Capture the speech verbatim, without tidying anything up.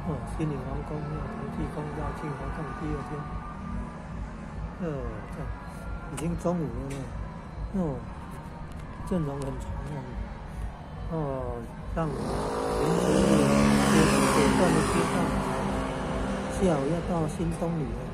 哦，新女皇宫庙、同济宫绕境活动第二天。哦，看，已经中午了呢。哦，阵容很长哦。哦，上午临时有有段的街道，下午要到新东里了。